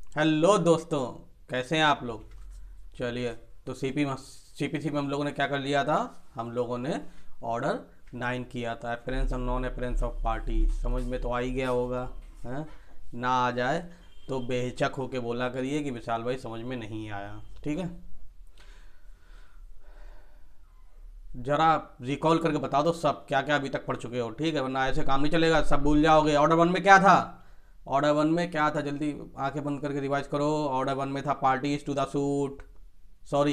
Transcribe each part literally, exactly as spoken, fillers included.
Hello दोस्तों, कैसे हैं आप लोग। चलिए, तो सीपी में सीपीसी में हम लोगों ने क्या कर लिया था। हम लोगों ने ऑर्डर नाइन किया था, अपेरेंस और नॉन अपेरेंस ऑफ पार्टी। समझ में तो आ ही गया होगा। हैं, ना आ जाए तो बेहिचक होके बोला करिए कि विशाल भाई समझ में नहीं आया। ठीक है, जरा रिकॉल करके बता दो सब क्या क्या अभी तक पढ़ चुके हो। ठीक है, वरना ऐसे काम नहीं चलेगा, सब भूल जाओगे। ऑर्डर वन में क्या था। ऑर्डर वन में क्या था, जल्दी आंखें बंद करके रिवाइज करो। ऑर्डर वन में था parties to the suit. Sorry,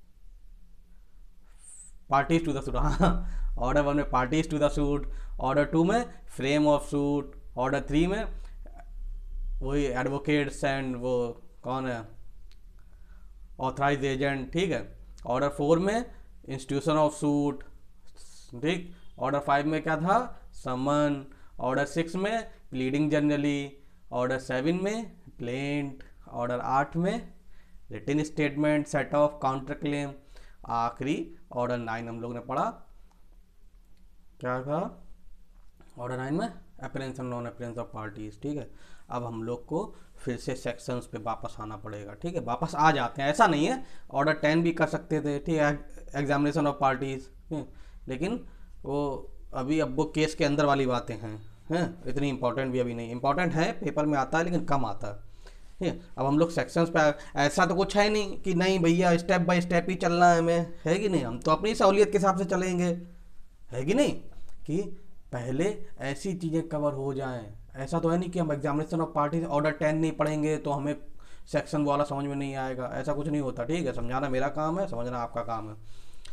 parties to the suit, हाँ। ऑर्डर वन में parties to the suit. Order two में frame of suit. Order three में वही एडवोकेट्स एंड वो कौन है, ऑथराइज एजेंट। ठीक है। ऑर्डर फोर में इंस्टीट्यूशन ऑफ सूट। ठीक। ऑर्डर फाइव में क्या था, समन। ऑर्डर सिक्स में प्लीडिंग जनरली। ऑर्डर सेवन में प्लेंट। ऑर्डर आठ में written statement set off counter claim. आखिरी ऑर्डर नाइन हम लोग ने पढ़ा, क्या था। ऑर्डर नाइन में appearance and non appearance of parties. ठीक है, अब हम लोग को फिर से सेक्शंस पे वापस आना पड़ेगा। ठीक है, वापस आ जाते हैं, ऐसा नहीं है। ऑर्डर टेन भी कर सकते थे, ठीक है, एग्जामिनेशन ऑफ पार्टीज। लेकिन वो अभी अब वो केस के अंदर वाली बातें हैं हैं इतनी इंपॉर्टेंट भी अभी नहीं। इंपॉर्टेंट है, पेपर में आता है लेकिन कम आता है। ठीक है, अब हम लोग सेक्शंस पे आ- ऐसा तो कुछ है नहीं कि नहीं भैया स्टेप बाय स्टेप ही चलना है हमें, है कि नहीं। हम तो अपनी सहूलियत के हिसाब से चलेंगे, है कि नहीं। कि पहले ऐसी चीज़ें कवर हो जाएं। ऐसा तो है नहीं कि हम examination of party order ten नहीं पढ़ेंगे तो हमें सेक्शन वाला समझ में नहीं आएगा। ऐसा कुछ नहीं होता। ठीक है, समझाना मेरा काम है, समझना आपका काम है।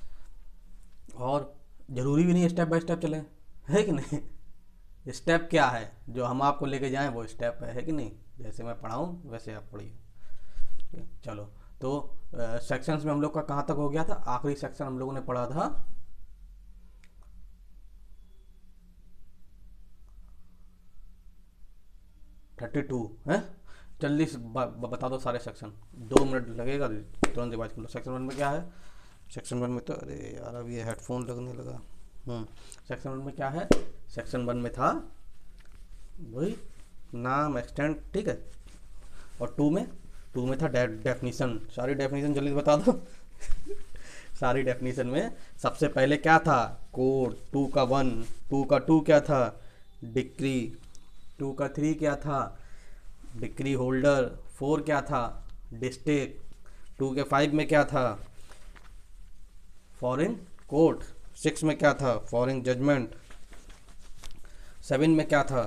और ज़रूरी भी नहीं स्टेप बाय स्टेप चलें, है कि नहीं। स्टेप क्या है, जो हम आपको लेके जाएं वो स्टेप है है कि नहीं। जैसे मैं पढ़ाऊँ वैसे आप पढ़िए। चलो, तो सेक्शंस में हम लोग का कहाँ तक हो गया था। आखिरी सेक्शन हम लोगों ने पढ़ा था थर्टी टू है। जल्दी से ब- ब- बता दो सारे सेक्शन, दो मिनट लगेगा, तुरंत रिवाइज कर लो। सेक्शन वन में क्या है। सेक्शन वन में तो अरे यार अब ये हेडफोन लगने लगा। हम्म सेक्शन वन में क्या है। सेक्शन वन में था वही नाम एक्सटेंट। ठीक है, और टू में टू में था डेफिनीशन। सारी डेफिनीशन जल्दी बता दो। सारी डेफिनीशन में सबसे पहले क्या था, कोड। टू का वन, टू का टू क्या था, डिक्री। टू का थ्री क्या था, डिक्री होल्डर। फोर क्या था, डिस्ट्रिक्ट। टू के फाइव में क्या था, फॉरेन कोर्ट। सिक्स में क्या था, फॉरेन जजमेंट। सेवन में क्या था,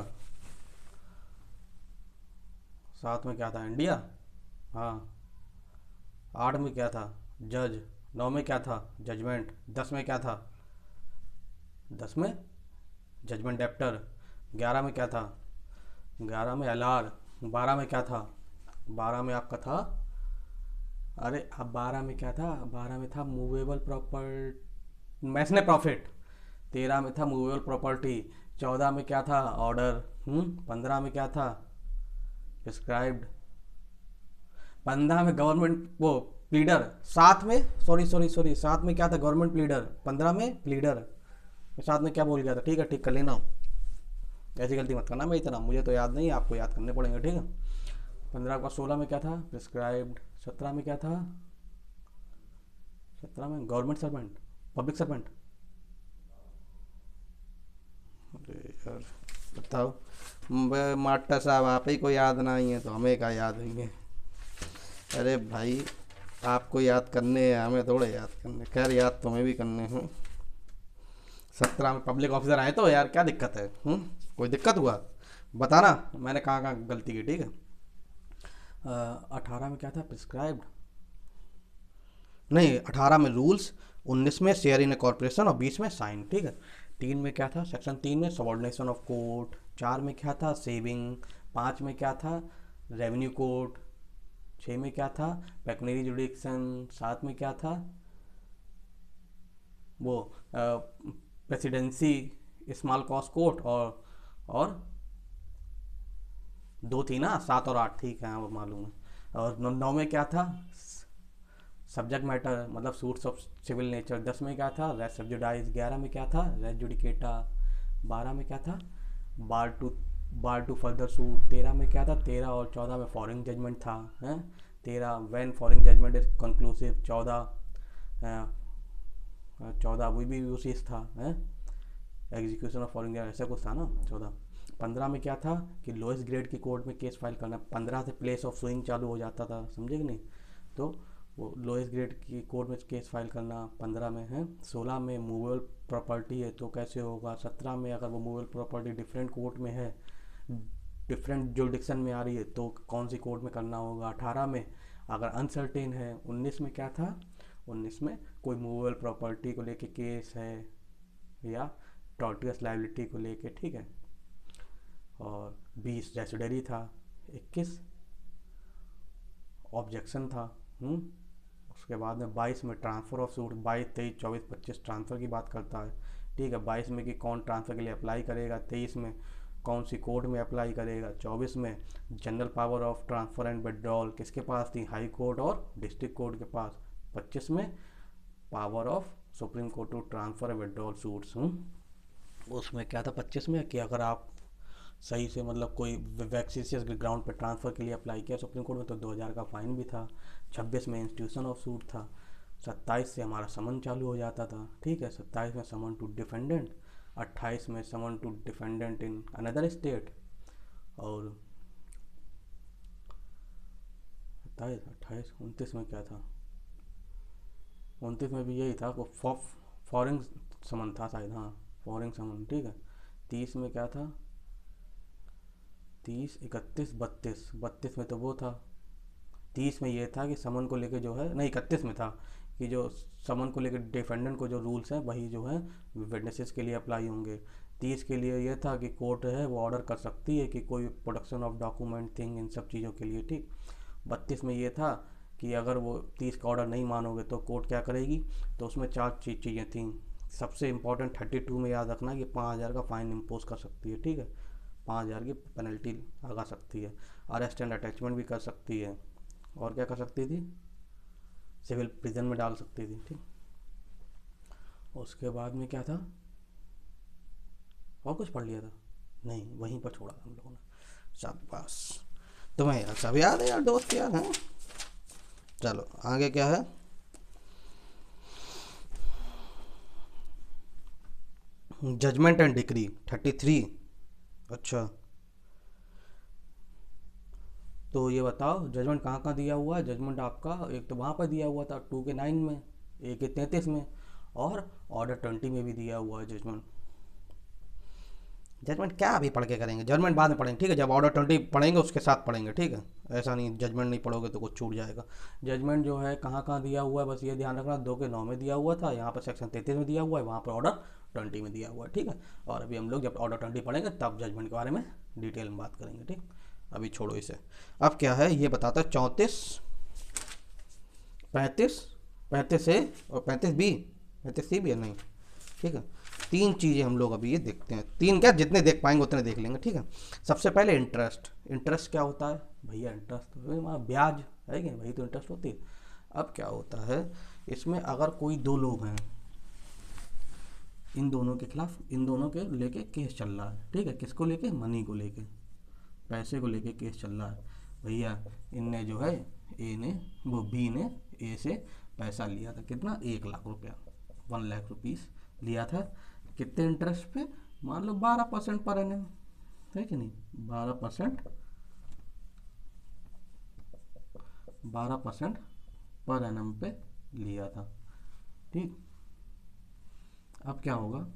सात में क्या था, इंडिया। हाँ। आठ में क्या था, जज। नौ में क्या था, जजमेंट। दस में क्या था, दस में जजमेंट डेप्टर। ग्यारह में क्या था, ग्यारह में एलार। बारह में क्या था, बारह में आपका था, अरे अब बारह में क्या था, बारह में था मूवेबल प्रॉपर मैसने प्रॉफिट। तेरह में था मूवेबल प्रॉपर्टी। चौदह में क्या था, ऑर्डर। हम्म पंद्रह में क्या था, प्रिस्क्राइब्ड। पंद्रह में गवर्नमेंट वो प्लीडर। सात में सॉरी सॉरी सॉरी सात में क्या था, गवर्नमेंट प्लीडर। पंद्रह में प्लीडर। साथ में क्या बोल गया था, ठीक है, ठीक कर लेना। ऐसी गलती मत करना मेरी तरह, मुझे तो याद नहीं, आपको याद करने पड़ेंगे। ठीक है, पंद्रह का सोलह में क्या था, प्रिस्क्राइब्ड। सत्रह में क्या था, सत्रह में गवर्नमेंट सर्वेंट, पब्लिक सर्वेंट। अरे यार बताओ, बे मास्टर साहब आप ही को याद ना ही है तो हमें क्या याद होंगे। अरे भाई, आपको याद करने हैं, हमें थोड़े याद करने। खैर याद तुम्हें भी करने हैं। सत्रह में पब्लिक ऑफिसर आए तो यार क्या दिक्कत है। हम्म कोई दिक्कत हुआ बताना, मैंने कहाँ कहाँ गलती की। ठीक है, अठारह में क्या था, प्रिस्क्राइब्ड। नहीं, अठारह में रूल्स। उन्नीस में शेयर इन ए कॉर्पोरेशन और बीस में साइन। ठीक है, तीन में क्या था, सेक्शन तीन में सबॉर्डिनेशन ऑफ कोर्ट। चार में क्या था, सेविंग। पाँच में क्या था, रेवेन्यू कोर्ट। छः में क्या था, पेकुनरी जुडिक्शन। सात में क्या था, वो प्रेसिडेंसी स्मॉल कॉस्ट कोर्ट। और और दो थी ना, सात और आठ, ठीक है, हाँ, वो मालूम है। और नौ नौ में क्या था, सब्जेक्ट मैटर मतलब सूट्स ऑफ सिविल नेचर। दस में क्या था, रेस सब्जुडाइज। ग्यारह में क्या था, रेस जुडिकेटा। बारह में क्या था, bar to bar to further suit. तेरह में क्या था, तेरह और चौदह में फॉरेन जजमेंट था, हैं। तेरह when foreign judgment is conclusive, चौदह चौदह वो भी यूसिस था, हैं, एग्जीक्यूशन ऑफ फॉरेन ऐसा कुछ था ना चौदह। पंद्रह में क्या था कि लोएस्ट ग्रेड की कोर्ट में केस फाइल करना, पंद्रह से प्लेस ऑफ सुइंग चालू हो जाता था, समझे कि नहीं। तो वो लोएस्ट ग्रेड की कोर्ट में केस फाइल करना पंद्रह में है। सोलह में मूवेबल प्रॉपर्टी है तो कैसे होगा। सत्रह में अगर वो मूवेबल प्रॉपर्टी डिफरेंट कोर्ट में है, डिफरेंट जुरिडिक्शन में आ रही है तो कौन सी कोर्ट में करना होगा। अठारह में अगर अनसर्टेन है। उन्नीस में क्या था, उन्नीस में कोई मूवेबल प्रॉपर्टी को लेके केस है या टॉर्टियस लाइबिलिटी को लेके, ठीक है। और बीस रेसिडरी था। इक्कीस ऑब्जेक्शन था। हुँ? उसके बाद में बाईस में ट्रांसफ़र ऑफ सूट, बाईस तेईस चौबीस पच्चीस ट्रांसफ़र की बात करता है, ठीक है। बाईस में कि कौन ट्रांसफ़र के लिए अप्लाई करेगा, तेईस में कौन सी कोर्ट में अप्लाई करेगा, चौबीस में general power of transfer and withdrawal किसके पास थी, हाई कोर्ट और डिस्ट्रिक्ट कोर्ट के पास, पच्चीस में power of supreme court to transfer and withdrawal suits. उसमें क्या था पच्चीस में कि अगर आप सही से मतलब कोई वैक्सीसियस ग्राउंड पे ट्रांसफ़र के लिए अप्लाई किया सुप्रीम कोर्ट में तो दो हज़ार का फाइन भी था। छब्बीस में इंस्टीट्यूशन ऑफ सूट था। सत्ताईस से हमारा समन चालू हो जाता था, ठीक है। सत्ताईस में समन टू डिफेंडेंट, अट्ठाईस में summon to defendant in another state, और सत्ताईस अट्ठाईस उनतीस में क्या था, उनतीस में भी यही था, को फॉरेन समन था शायद, हाँ फॉरेन समन, ठीक है। तीस में क्या था, तीस इकतीस बत्तीस, बत्तीस में तो वो था, तीस में ये था कि समन को लेके जो है, नहीं इकतीस में था कि जो समन को लेके डिफेंडेंट को जो रूल्स हैं वही जो है विटनेसेस के लिए अप्लाई होंगे। तीस के लिए ये था कि कोर्ट है वो ऑर्डर कर सकती है कि कोई प्रोडक्शन ऑफ डॉक्यूमेंट थिंग इन सब चीज़ों के लिए, ठीक। बत्तीस में ये था कि अगर वो तीस का ऑर्डर नहीं मानोगे तो कोर्ट क्या करेगी। तो उसमें चार चीज चीज़ें थी। सबसे इम्पोर्टेंट थर्टी टू में याद रखना कि पाँच हज़ार का फाइन इम्पोज कर सकती है, ठीक है, पाँच हज़ार की पेनल्टी लगा सकती है, अरेस्ट एंड अटैचमेंट भी कर सकती है, और क्या कर सकती थी, सिविल प्रिजन में डाल सकती थी, ठीक। उसके बाद में क्या था, और कुछ पढ़ लिया था, नहीं वहीं पर छोड़ा था हम लोगों ने। शाबाश, तुम्हें यार सब याद है यार, दोस्त यार हैं। चलो आगे क्या है, judgment and decree thirty three. अच्छा तो ये बताओ जजमेंट कहाँ कहाँ दिया हुआ है। जजमेंट आपका एक तो वहाँ पर दिया हुआ था टू के नाइन में, एक के तैंतीस में, और ऑर्डर ट्वेंटी में भी दिया हुआ है जजमेंट। जजमेंट क्या अभी पढ़ के करेंगे, जजमेंट बाद में पढ़ेंगे, ठीक है। जब ऑर्डर ट्वेंटी पढ़ेंगे उसके साथ पढ़ेंगे, ठीक है। ऐसा नहीं जजमेंट नहीं पढ़ोगे तो कुछ छूट जाएगा। जजमेंट जो है कहाँ कहाँ दिया हुआ है बस ये ध्यान रखना, दो के नौ में दिया हुआ था, यहाँ पर सेक्शन तैंतीस में दिया हुआ है, वहाँ पर ऑर्डर ट्वेंटी में दिया हुआ है, ठीक है। और अभी हम लोग जब ऑर्डर ट्वेंटी पढ़ेंगे तब जजमेंट के बारे में डिटेल में बात करेंगे, ठीक। अभी छोड़ो इसे। अब क्या है ये बताता है, चौंतीस पैंतीस पैंतीस ए और पैंतीस बी, पैंतीस सी भी है नहीं, ठीक है। तीन चीज़ें हम लोग अभी ये देखते हैं, तीन क्या जितने देख पाएंगे उतने देख लेंगे, ठीक है। सबसे पहले इंटरेस्ट। इंटरेस्ट क्या होता है भैया, इंटरेस्ट तो ब्याज है कि वही तो इंटरेस्ट होती है। अब क्या होता है इसमें, अगर कोई दो लोग हैं, इन दोनों के खिलाफ, इन दोनों के लेके केस चल रहा है, ठीक है। किसको लेके, मनी को लेके, पैसे को लेके केस चल रहा है। भैया इनने जो है, ए ने वो बी ने ए से पैसा लिया था, कितना, एक लाख रुपया, वन लाख रुपीस लिया था। कितने इंटरेस्ट पे, मान लो बारह परसेंट पर एनम, है कि नहीं, बारह परसेंट बारह परसेंट पर एनम पे लिया था, ठीक। अब क्या होगा,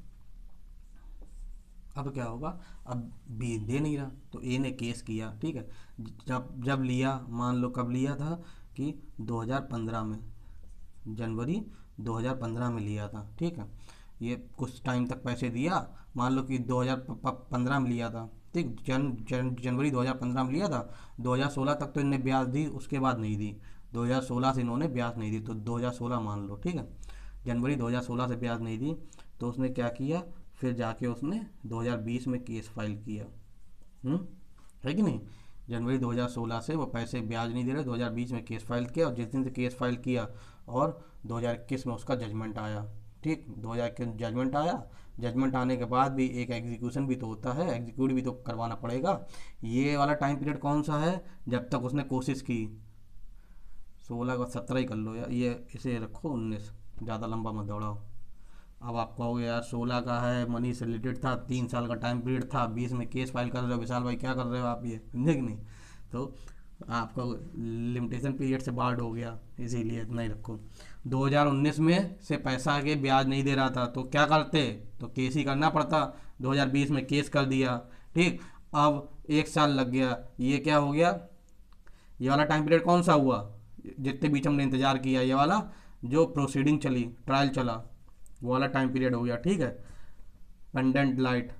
अब क्या होगा, अब बी दे नहीं रहा तो ए ने केस किया, ठीक है। जब जब लिया, मान लो कब लिया था कि दो हज़ार पंद्रह में, जनवरी दो हज़ार पंद्रह में लिया था, ठीक है। ये कुछ टाइम तक पैसे दिया, मान लो कि दो हज़ार पंद्रह में लिया था, ठीक। जन, जन जनवरी दो हज़ार पंद्रह में लिया था, दो हज़ार सोलह तक तो इनने ब्याज दी, उसके बाद नहीं दी, दो हज़ार सोलह से इन्होंने ब्याज नहीं दी, तो दो हज़ार सोलह मान लो, ठीक है। जनवरी दो हज़ार सोलह से ब्याज नहीं दी तो उसने क्या किया, फिर जाके उसने दो हज़ार बीस में केस फाइल किया, हुँ? है कि नहीं। जनवरी दो हज़ार सोलह से वो पैसे ब्याज नहीं दे रहे, दो हज़ार बीस में केस फाइल किया, और जिस दिन से केस फाइल किया और दो हज़ार इक्कीस में उसका जजमेंट आया, ठीक, दो हज़ार के जजमेंट आया, जजमेंट आने के बाद भी एक एग्जीक्यूशन भी तो होता है, एग्जीक्यूट भी तो करवाना पड़ेगा। ये वाला टाइम पीरियड कौन सा है, जब तक उसने कोशिश की, सोलह का सत्रह ही कर लो यार, ये इसे रखो उन्नीस, ज़्यादा लंबा मत दौड़ाओ। अब आप कहोगे यार सोलह का है, मनी से रिलेटेड था, तीन साल का टाइम पीरियड था, बीस में केस फाइल कर रहे हो, विशाल भाई क्या कर रहे हो आप, ये समझे कि नहीं। तो आपका लिमिटेशन पीरियड से बाहर हो गया, इसीलिए इतना ही रखो। दो हज़ार उन्नीस में से पैसा के ब्याज नहीं दे रहा था तो क्या करते, तो केस ही करना पड़ता, दो हज़ार बीस में केस कर दिया, ठीक। अब एक साल लग गया, ये क्या हो गया, ये वाला टाइम पीरियड कौन सा हुआ, जितने बीच हमने इंतजार किया, ये वाला जो प्रोसीडिंग चली, ट्रायल चला, वो वाला टाइम पीरियड हो गया, ठीक है। पेंडेंट लाइट,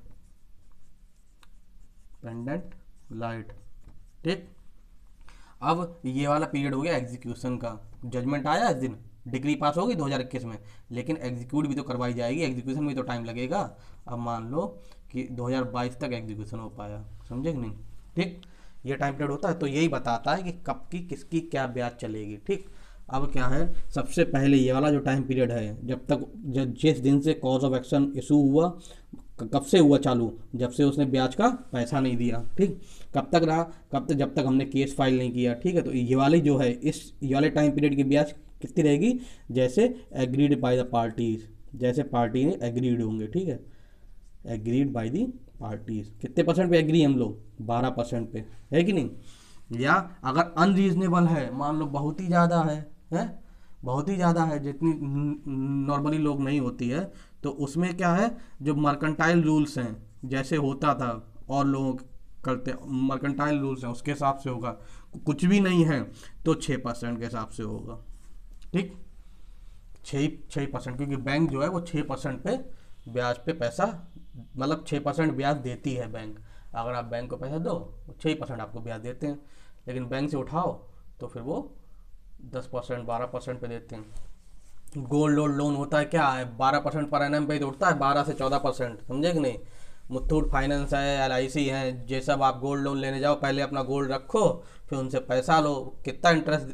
पेंडेंट लाइट, ठीक। अब ये वाला पीरियड हो गया एग्जीक्यूशन का, जजमेंट आया इस दिन, डिग्री पास होगी दो हज़ार इक्कीस में, लेकिन एग्जीक्यूट भी तो करवाई जाएगी, एग्जीक्यूशन में तो टाइम लगेगा। अब मान लो कि दो हज़ार बाईस तक एग्जीक्यूशन हो पाया, समझे कि नहीं, ठीक। ये टाइम पीरियड होता है, तो यही बताता है कि कब की किसकी क्या ब्याज चलेगी, ठीक। अब क्या है, सबसे पहले ये वाला जो टाइम पीरियड है, जब तक जब जिस दिन से कॉज ऑफ एक्शन इशू हुआ, कब से हुआ चालू, जब से उसने ब्याज का पैसा नहीं दिया, ठीक। कब तक रहा, कब तक, जब तक हमने केस फाइल नहीं किया, ठीक है। तो ये वाली जो है, इस ये वाले टाइम पीरियड की ब्याज कितनी रहेगी, जैसे एग्रीड बाय द पार्टीज, जैसे पार्टी ने एग्रीड होंगे, ठीक है, एग्रीड बाय दी पार्टीज। कितने परसेंट पे एग्री हम लोग, बारह परसेंट पे, है कि नहीं। या अगर अनरीजनेबल है, मान लो बहुत ही ज़्यादा है, है बहुत ही ज़्यादा है, जितनी नॉर्मली लोग नहीं होती है, तो उसमें क्या है, जो मर्केंटाइल रूल्स हैं, जैसे होता था और लोग करते, मर्केंटाइल रूल्स हैं उसके हिसाब से होगा। कुछ भी नहीं है तो छः परसेंट के हिसाब से होगा, ठीक, छः छः परसेंट, क्योंकि बैंक जो है वो छः परसेंट पे ब्याज पे पैसा, मतलब छः परसेंट ब्याज देती है बैंक। अगर आप बैंक को पैसा दो वो छः परसेंट आपको ब्याज देते हैं, लेकिन बैंक से उठाओ तो फिर वो दस परसेंट बारह परसेंट पे देते हैं। गोल्ड लोन लोन होता है, क्या है, बारह परसेंट पर एनम पे ही तो उठता है, बारह से चौदह परसेंट, समझे कि नहीं। मुथूट फाइनेंस है, एल आई सी है, ये सब आप गोल्ड लोन लेने जाओ, पहले अपना गोल्ड रखो, फिर उनसे पैसा लो, कितना इंटरेस्ट,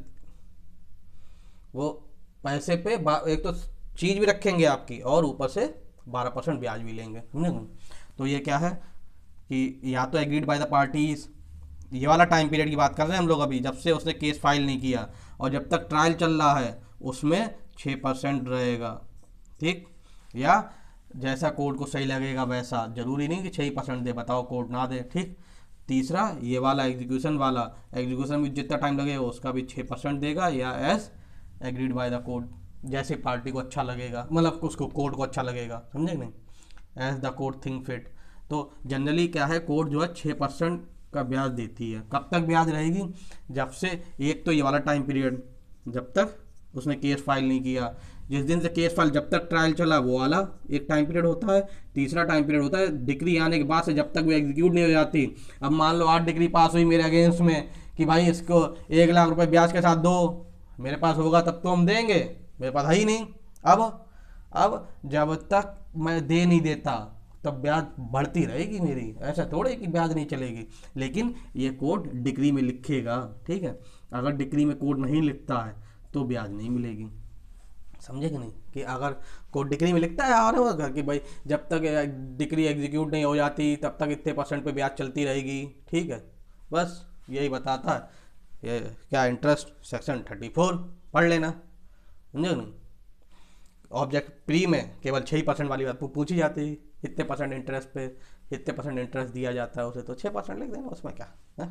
वो पैसे पे एक तो चीज़ भी रखेंगे आपकी, और ऊपर से बारह परसेंट ब्याज भी लेंगे, समझे। तो ये क्या है कि या तो एग्रीड बाय द पार्टीज, ये वाला टाइम पीरियड की बात कर रहे हैं हम लोग अभी, जब से उसने केस फाइल नहीं किया और जब तक ट्रायल चल रहा है, उसमें छः परसेंट रहेगा, ठीक। या जैसा कोर्ट को सही लगेगा वैसा, जरूरी नहीं कि छः परसेंट दे, बताओ कोर्ट ना दे, ठीक। तीसरा ये वाला एग्जीक्यूशन वाला, एग्जीक्यूशन में जितना टाइम लगेगा उसका भी छः परसेंट देगा, या as agreed by the court, जैसे पार्टी को अच्छा लगेगा, मतलब उसको कोर्ट को अच्छा लगेगा, समझे नहीं, as the court think fit. तो जनरली क्या है, कोर्ट जो है छः परसेंट का ब्याज देती है। कब तक ब्याज रहेगी, जब से, एक तो ये वाला टाइम पीरियड जब तक उसने केस फाइल नहीं किया, जिस दिन से केस फाइल जब तक ट्रायल चला वो वाला एक टाइम पीरियड होता है। तीसरा टाइम पीरियड होता है डिग्री आने के बाद से जब तक वो एग्जीक्यूट नहीं हो जाती। अब मान लो आठ डिग्री पास हुई मेरे अगेंस्ट में कि भाई इसको एक लाख रुपए ब्याज के साथ दो, मेरे पास होगा तब तो हम देंगे, मेरे पास है ही नहीं। अब अब जब तक मैं दे नहीं देता तब ब्याज बढ़ती रहेगी मेरी, ऐसा थोड़े कि ब्याज नहीं चलेगी। लेकिन ये कोर्ट डिग्री में लिखेगा, ठीक है। अगर डिग्री में कोर्ट नहीं लिखता है तो ब्याज नहीं मिलेगी, समझे कि नहीं। कि अगर कोर्ट डिग्री में लिखता है और होगा कि भाई जब तक डिग्री एग्जीक्यूट नहीं हो जाती तब तक इतने परसेंट पे ब्याज चलती रहेगी, ठीक है। बस यही बताता है ये क्या, इंटरेस्ट सेक्शन थर्टी फोर पढ़ लेना, समझे नहीं। ऑब्जेक्ट प्री में केवल छः परसेंट वाली बात पूछी जाती है, इतने परसेंट इंटरेस्ट पे इतने परसेंट इंटरेस्ट दिया जाता है उसे, तो छः परसेंट लिख देना, उसमें क्या है।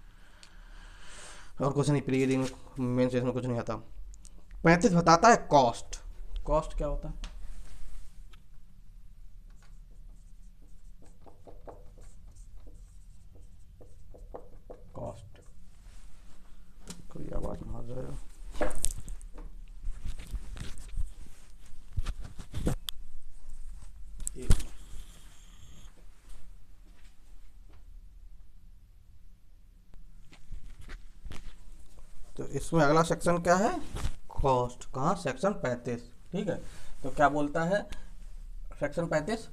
और कुछ नहीं, प्री में मेन सेशन में कुछ नहीं आता। पैंतीस बताता है कॉस्ट। कॉस्ट क्या होता है, कॉस्ट, कोई आवाज मार रहा है। तो इसमें अगला सेक्शन क्या है, कॉस्ट। कहाँ, सेक्शन पैंतीस, ठीक है। तो क्या बोलता है सेक्शन पैंतीस,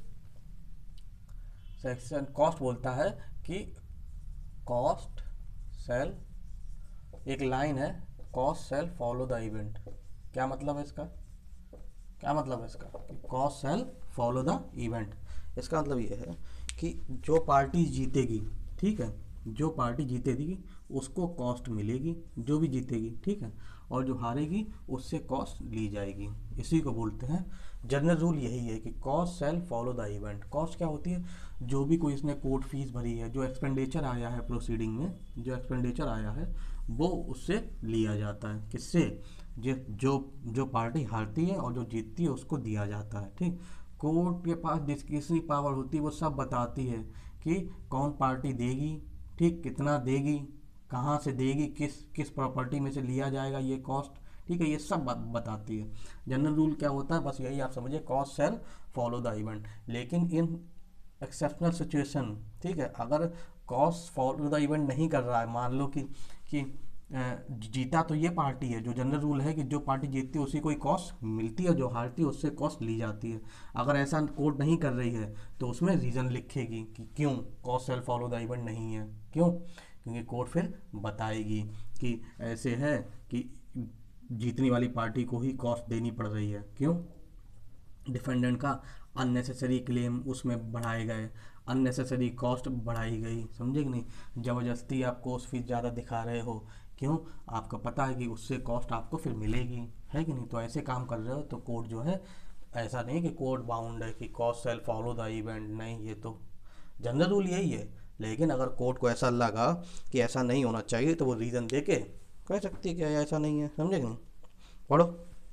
सेक्शन कॉस्ट बोलता है कि कॉस्ट सेल, एक लाइन है, cost shall follow the event. क्या मतलब है इसका, क्या मतलब है इसका कि costs shall follow the event. इसका मतलब ये है कि जो पार्टी जीतेगी, ठीक है, जो पार्टी जीतेगी उसको कॉस्ट मिलेगी, जो भी जीतेगी, ठीक है, और जो हारेगी उससे कॉस्ट ली जाएगी। इसी को बोलते हैं जनरल रूल। यही है कि cost shall follow the event. Cost क्या होती है? जो भी कोई इसने कोर्ट फीस भरी है, जो एक्सपेंडिचर आया है प्रोसीडिंग में, जो एक्सपेंडिचर आया है वो उससे लिया जाता है। किससे? जो जो जो पार्टी हारती है और जो जीतती है उसको दिया जाता है, ठीक। कोर्ट के पास डिस्क्रिशनरी पावर होती है, वो सब बताती है कि कौन पार्टी देगी, ठीक, कितना देगी, कहाँ से देगी, किस किस प्रॉपर्टी में से लिया जाएगा ये कॉस्ट, ठीक है, ये सब बात बताती है। जनरल रूल क्या होता है? बस यही आप समझिए, cost shall follow the event. लेकिन इन एक्सेप्शनल सिचुएशन, ठीक है, अगर कॉस्ट फॉलो द इवेंट नहीं कर रहा है, मान लो कि कि जीता तो ये पार्टी है, जो जनरल रूल है कि जो पार्टी जीतती है उसी को ही कॉस्ट मिलती है, जो हारती है उससे कॉस्ट ली जाती है। अगर ऐसा कोर्ट नहीं कर रही है तो उसमें रीज़न लिखेगी कि क्यों cost shall follow the event नहीं है, क्यों, क्योंकि कोर्ट फिर बताएगी कि ऐसे है कि जीतने वाली पार्टी को ही कॉस्ट देनी पड़ रही है। क्यों? डिफेंडेंट का अननेसेसरी क्लेम उसमें बढ़ाए गए, अननेसेसरी कॉस्ट बढ़ाई गई, समझे कि नहीं? ज़बरदस्ती आप कोर्स फीस ज़्यादा दिखा रहे हो, क्यों? आपको पता है कि उससे कॉस्ट आपको फिर मिलेगी, है कि नहीं? तो ऐसे काम कर रहे हो तो कोर्ट जो है, ऐसा नहीं कि कोर्ट बाउंड है कि cost shall follow the event, नहीं, ये तो जनरल रूल यही है। लेकिन अगर कोर्ट को ऐसा लगा कि ऐसा नहीं होना चाहिए तो वो रीज़न दे के कह सकती है कि ऐसा नहीं है, समझे कि नहीं? पढ़ो।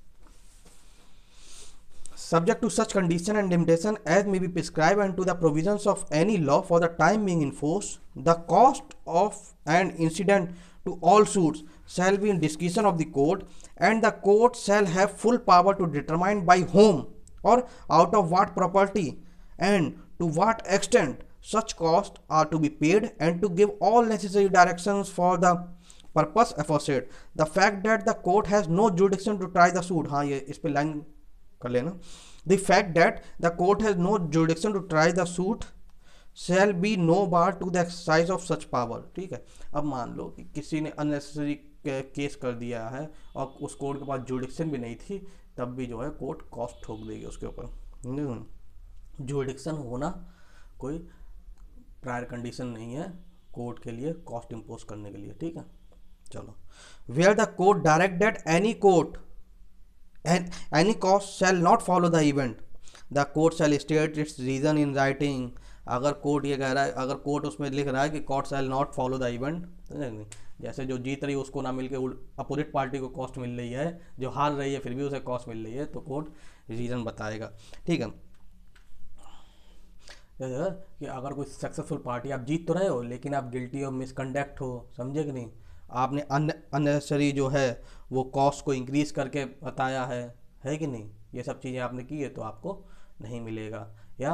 Subject to such condition and limitation as may be prescribed and to the provisions of any law for the time being enforced, the cost of an incident to all suits shall be in discretion of the court, and the court shall have full power to determine by whom or out of what property and to what extent such costs are to be paid, and to give all necessary directions for the purpose aforesaid. The fact that the court has no jurisdiction to try the suit, हाँ ये इस पे line कर लेना। The fact that the court has no jurisdiction to try the suit shall be no bar to the exercise of such power, ठीक है। अब मान लो कि किसी ने अननेसेसरी केस कर दिया है और उस कोर्ट के पास जुरिडिक्शन भी नहीं थी, तब भी जो है कोर्ट कॉस्ट ठोक देगी उसके ऊपर। जुरिडिक्शन होना कोई प्रायर कंडीशन नहीं है कोर्ट के लिए कॉस्ट इम्पोज करने के लिए, ठीक है। चलो, where the court direct that any court and any cost shall not follow the event, the court shall state its reason in writing। अगर कोर्ट ये कह रहा है, अगर कोर्ट उसमें लिख रहा है कि court shall not follow the event, जैसे जो जीत रही है उसको ना मिलके अपोजिट पार्टी को कॉस्ट मिल रही है, जो हार रही है फिर भी उसे कॉस्ट मिल रही है, तो कोर्ट रीज़न बताएगा, ठीक है। कि अगर कोई सक्सेसफुल पार्टी, आप जीत तो रहे हो लेकिन आप गिल्टी ऑफ मिसकंडक्ट हो, समझे कि नहीं? आपने अननेसेसरी जो है वो कॉस्ट को इंक्रीज करके बताया है है कि नहीं? ये सब चीज़ें आपने की है तो आपको नहीं मिलेगा। या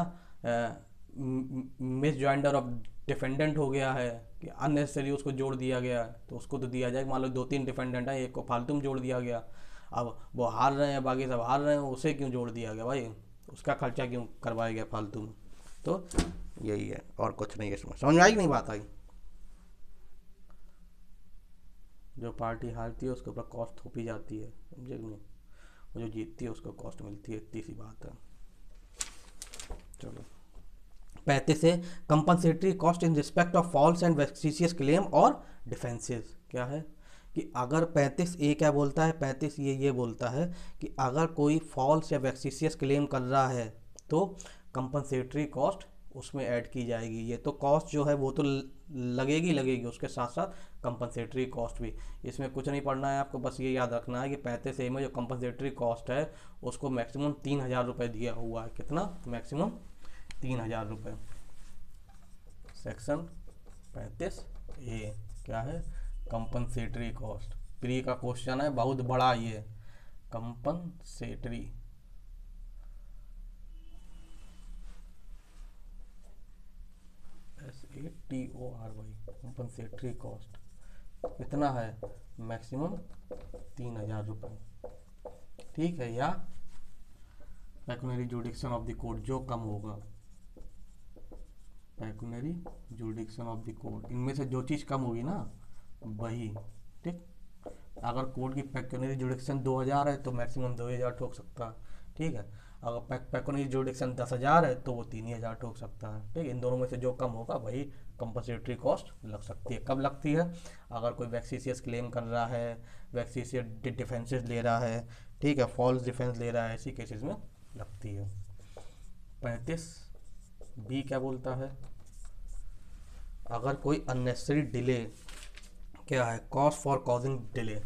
मिस जॉइंडर ऑफ डिफेंडेंट हो गया है कि अननेसेसरी उसको जोड़ दिया गया तो उसको तो दिया जाएगा। मान लो दो तीन डिफेंडेंट हैं, एक को फालतू में जोड़ दिया गया, अब वो हार रहे हैं, बाकी सब हार रहे हैं, उसे क्यों जोड़ दिया गया भाई? उसका खर्चा क्यों करवाया गया फालतू में? तो यही है और कुछ नहीं है इसमें। समझ में आई नहीं बात आई? जो पार्टी हारती है उसके ऊपर कॉस्ट थोपी जाती है, समझे कि नहीं? और जो जीतती है उसको कॉस्ट मिलती है, इतनी सी बात है। चलो, पैंतीस से compensatory cost in respect of false and vexatious claim और डिफेंसेस। क्या है कि अगर पैंतीस ए क्या बोलता है? पैंतीस ये ये बोलता है कि अगर कोई फॉल्स या वेक्सिशियस क्लेम कर रहा है तो कंपनसेटरी कॉस्ट उसमें ऐड की जाएगी। ये तो कॉस्ट जो है वो तो लगेगी लगेगी उसके साथ साथ कंपनसेटरी कॉस्ट भी। इसमें कुछ नहीं पढ़ना है आपको, बस ये याद रखना है कि पैंतीस ए में जो कंपनसेटरी कॉस्ट है उसको मैक्सिमम तीन हज़ार रुपये दिया हुआ है। कितना? मैक्सिमम तीन हज़ार रुपये। सेक्शन पैंतीस ए क्या है? Compensatory cost. प्री का क्वेश्चन है, बहुत बड़ा ये। Compensatory S A T O R Y compensatory cost कितना है? मैक्सिमम तीन हजार रुपये, ठीक है। या pecuniary jurisdiction of the court, जो कम होगा, pecuniary jurisdiction of the court, इनमें से जो चीज़ कम होगी ना वही, ठीक। अगर कोर्ट की पेक्युनरी जुडिक्शन दो हज़ार है तो मैक्सिमम दो हज़ार ठोक सकता है, ठीक है। अगर पैक पेकोनिक जुडिक्शन दस हज़ार है तो वो तीन ही हज़ार ठोक सकता है, ठीक है। इन दोनों में से जो कम होगा वही कंपनसेटरी कॉस्ट लग सकती है। कब लगती है? अगर कोई वैक्सीसियस क्लेम कर रहा है, वैक्सीसियस डिफेंसेस ले रहा है, ठीक है, फॉल्स डिफेंस ले रहा है, ऐसी केसेस में लगती है। पैंतीस बी क्या बोलता है? अगर कोई अननेसेसरी डिले, क्या है? Cost for causing delay,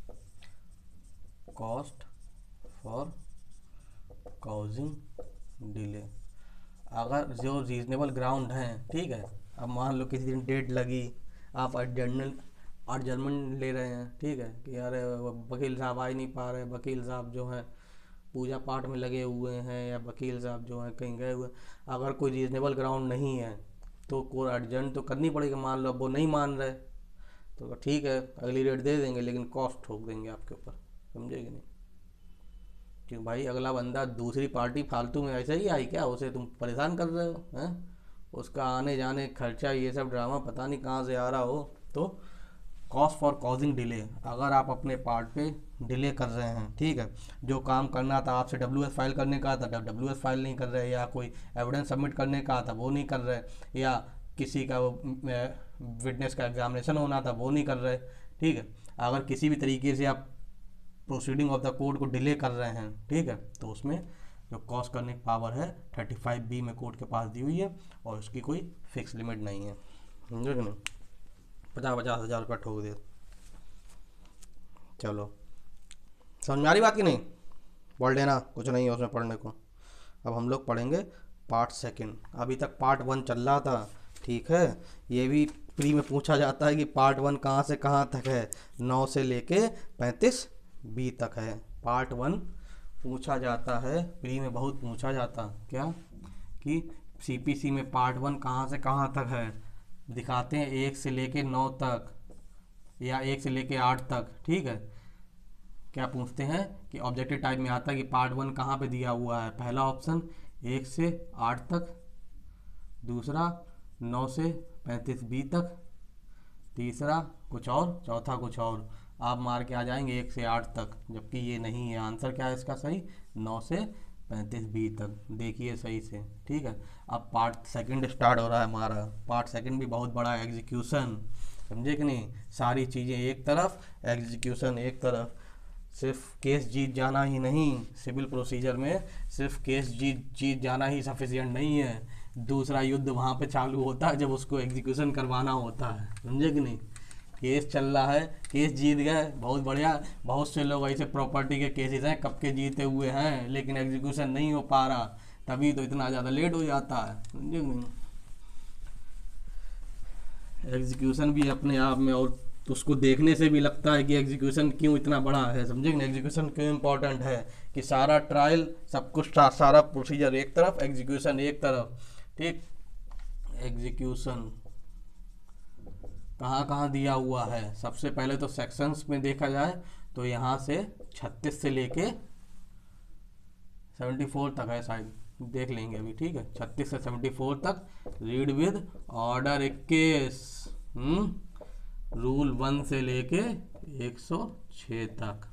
cost for causing delay, अगर जो रीजनेबल ग्राउंड है, ठीक है। अब मान लो किसी दिन डेट लगी, आप अर्जेंट अर्जमेंट ले रहे हैं, ठीक है, कि यार वकील साहब आ ही नहीं पा रहे, वकील साहब जो है पूजा पाठ में लगे हुए हैं, या वकील साहब जो है कहीं गए हुए, अगर कोई रीजनेबल ग्राउंड नहीं है तो कोई अर्जेंट तो करनी पड़ेगी। मान लो अब वो नहीं मान रहे तो ठीक है, अगली रेट दे देंगे, लेकिन कॉस्ट ठोक देंगे आपके ऊपर, समझे कि नहीं? क्यों भाई, अगला बंदा दूसरी पार्टी फालतू में ऐसे ही आई क्या? उसे तुम परेशान कर रहे हो हैं? उसका आने जाने खर्चा, ये सब ड्रामा पता नहीं कहाँ से आ रहा हो। तो कॉस्ट फॉर कॉजिंग डिले, अगर आप अपने पार्ट पे डिले कर रहे हैं, ठीक है, जो काम करना था आपसे, डब्ल्यू एस फाइल करने का था, डब्ल्यू एस फाइल नहीं कर रहे, या कोई एविडेंस सबमिट करने का था वो नहीं कर रहे, या किसी का विटनेस का एग्जामिनेशन होना था वो नहीं कर रहे, ठीक है। अगर किसी भी तरीके से आप प्रोसीडिंग ऑफ द कोर्ट को डिले कर रहे हैं, ठीक है, तो उसमें जो कॉस्ट करने की पावर है थर्टी फाइव बी में कोर्ट के पास दी हुई है, और उसकी कोई फिक्स लिमिट नहीं है, समझे कि नहीं? पचास पचास हज़ार रुपये ठोक दे। चलो, समझ में आ रही बात की नहीं? पढ़ लेना, कुछ नहीं है उसमें पढ़ने को। अब हम लोग पढ़ेंगे पार्ट सेकंड। अभी तक पार्ट वन चल रहा था, ठीक है। ये भी प्री में पूछा जाता है कि पार्ट वन कहाँ से कहाँ तक है, नौ से लेके पैंतीस बी तक है। पार्ट वन पूछा जाता है, प्री में बहुत पूछा जाता, क्या कि सीपीसी में पार्ट वन कहाँ से कहाँ तक है, दिखाते हैं एक से लेके नौ तक, या एक से लेके आठ तक, ठीक है। क्या पूछते हैं कि ऑब्जेक्टिव टाइप में आता है कि पार्ट वन कहाँ पे दिया हुआ है। पहला ऑप्शन एक से आठ तक, दूसरा नौ से पैंतीस बी तक, तीसरा कुछ और, चौथा कुछ और। आप मार के आ जाएंगे एक से आठ तक, जबकि ये नहीं है। आंसर क्या है इसका सही? नौ से पैंतीस बी तक। देखिए सही से, ठीक है। अब पार्ट सेकंड स्टार्ट हो रहा है हमारा। पार्ट सेकंड भी बहुत बड़ा है, एग्जीक्यूशन, समझे कि नहीं? सारी चीज़ें एक तरफ, एग्जीक्यूशन एक तरफ। सिर्फ केस जीत जाना ही नहीं, सिविल प्रोसीजर में सिर्फ केस जीत जीत जाना ही सफिशिएंट नहीं है। दूसरा युद्ध वहाँ पे चालू होता है जब उसको एग्जीक्यूशन करवाना होता है, समझे कि नहीं? केस चल रहा है, केस जीत गए, बहुत बढ़िया। बहुत से लोग ऐसे प्रॉपर्टी के केसेस हैं कब के जीते हुए हैं, लेकिन एग्जीक्यूशन नहीं हो पा रहा, तभी तो इतना ज़्यादा लेट हो जाता है, समझे कि नहीं? एग्जीक्यूशन भी अपने आप में, और उसको देखने से भी लगता है कि एग्जीक्यूशन क्यों इतना बड़ा है, समझे कि नहीं? एग्जीक्यूशन क्यों इम्पोर्टेंट है, कि सारा ट्रायल, सब कुछ, सारा प्रोसीजर एक तरफ, एग्जीक्यूशन एक तरफ, ठीक। एग्जीक्यूशन कहाँ कहाँ दिया हुआ है? सबसे पहले तो सेक्शंस में देखा जाए तो यहाँ से छत्तीस से लेके सेवेंटी फोर तक है, शायद देख लेंगे अभी, ठीक है। छत्तीस से सेवेंटी फोर तक रीड विद ऑर्डर इक्कीस, हम्म रूल वन से लेके एक सौ छः तक।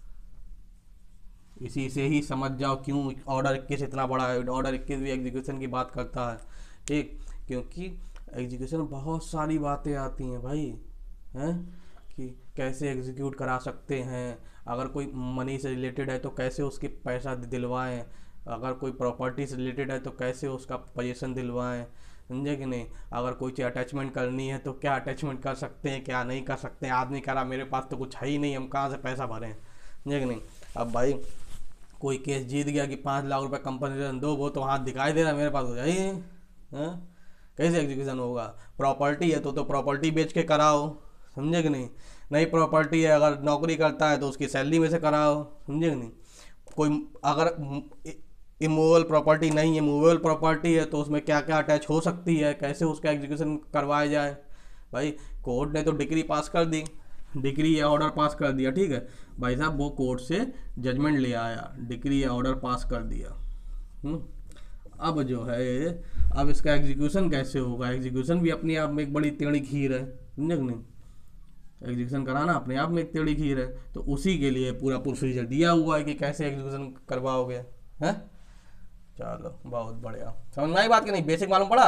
इसी से ही समझ जाओ क्यों ऑर्डर इक्कीस इतना बड़ा है। ऑर्डर इक्कीस भी एग्जीक्यूशन की बात करता है, ठीक, क्योंकि एग्जीक्यूशन में बहुत सारी बातें आती हैं भाई, हैं, कि कैसे एग्जीक्यूट करा सकते हैं। अगर कोई मनी से रिलेटेड है तो कैसे उसके पैसा दिलवाएं, अगर कोई प्रॉपर्टी से रिलेटेड है तो कैसे उसका पोजीशन दिलवाएं, समझे कि नहीं? अगर कोई चीज़ अटैचमेंट करनी है तो क्या अटैचमेंट कर सकते हैं, क्या नहीं कर सकते हैं। आदमी कह रहा मेरे पास तो कुछ है ही नहीं, हम कहाँ से पैसा भरें, समझे कि नहीं? अब भाई कोई केस जीत गया कि पाँच लाख रुपए कंपनसेशन दो, वो तो हाथ दिखाई दे रहा मेरे पास हो जाइए, हाँ, कैसे एग्जीक्यूशन होगा? प्रॉपर्टी है तो तो प्रॉपर्टी बेच के कराओ, समझे कि नहीं? नई प्रॉपर्टी है, अगर नौकरी करता है तो उसकी सैलरी में से कराओ, समझे कि नहीं? कोई अगर इमूवेबल प्रॉपर्टी नहीं है, मूवेबल प्रॉपर्टी है, तो उसमें क्या क्या अटैच हो सकती है, कैसे उसका एग्जीक्यूशन करवाया जाए। भाई कोर्ट ने तो डिग्री पास कर दी, डिग्री या ऑर्डर पास कर दिया, ठीक है भाई साहब, वो कोर्ट से जजमेंट ले आया, डिग्री या ऑर्डर पास कर दिया, हुँ? अब जो है, अब इसका एग्जीक्यूशन कैसे होगा? एग्जीक्यूशन भी अपने आप में एक बड़ी टेढ़ी खीर है, समझे कि नहीं? एग्जीक्यूशन कराना अपने आप में एक टेढ़ी खीर है। तो उसी के लिए पूरा प्रोसीजर दिया हुआ है कि कैसे एग्जीक्यूशन करवाओगे, है। चलो बहुत बढ़िया, समझ में आई बात कि नहीं? बेसिक मालूम पड़ा,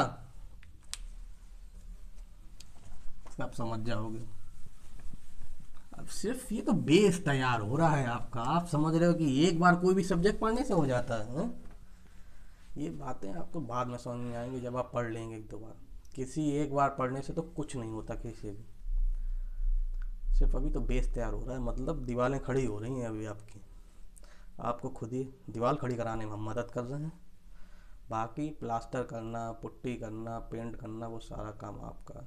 सब समझ जाओगे। अब सिर्फ ये तो बेस तैयार हो रहा है आपका, आप समझ रहे हो कि एक बार कोई भी सब्जेक्ट पढ़ने से हो जाता है, है? ये बातें आपको बाद में समझ में आएंगी जब आप पढ़ लेंगे एक दो बार। किसी एक बार पढ़ने से तो कुछ नहीं होता किसी भी, सिर्फ अभी तो बेस तैयार हो रहा है, मतलब दीवारें खड़ी हो रही हैं अभी आपकी, आपको खुद ही दीवार खड़ी कराने में हम मदद कर रहे हैं। बाकी प्लास्टर करना, पुट्टी करना, पेंट करना, वो सारा काम आपका।